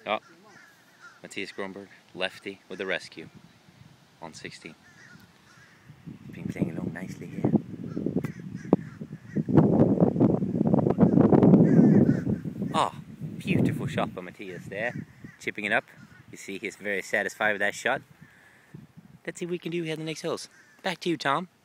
Oh, Mathias Grönberg, lefty with the rescue on 16. Been playing along nicely here. Oh, beautiful shot by Mathias there, chipping it up. You see he's very satisfied with that shot. Let's see what we can do here in the next holes. Back to you, Tom.